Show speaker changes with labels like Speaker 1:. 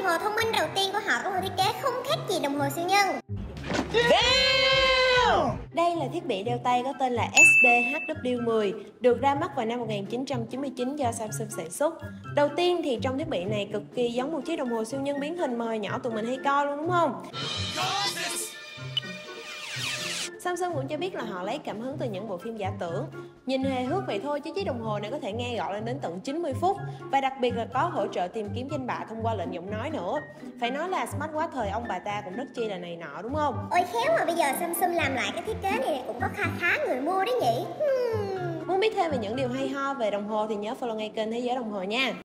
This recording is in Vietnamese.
Speaker 1: hồ thông minh đầu tiên của họ có một thiết kế không khác gì đồng hồ siêu nhân.
Speaker 2: Đây là thiết bị đeo tay có tên là SPHW10, được ra mắt vào năm 1999 do Samsung sản xuất. Đầu tiên thì trong thiết bị này cực kỳ giống một chiếc đồng hồ siêu nhân biến hình mà hồi nhỏ tụi mình hay coi luôn đúng không? Samsung cũng cho biết là họ lấy cảm hứng từ những bộ phim giả tưởng. Nhìn hề hước vậy thôi chứ chiếc đồng hồ này có thể nghe gọi lên đến tận 90 phút và đặc biệt là có hỗ trợ tìm kiếm danh bạ thông qua lệnh giọng nói nữa. Phải nói là smartwatch thời ông bà ta cũng rất chi là này nọ đúng không?
Speaker 1: Ôi khéo mà bây giờ Samsung làm lại cái thiết kế này cũng có khá người mua đấy nhỉ.
Speaker 2: Muốn biết thêm về những điều hay ho về đồng hồ thì nhớ follow ngay kênh Thế Giới Đồng Hồ nha.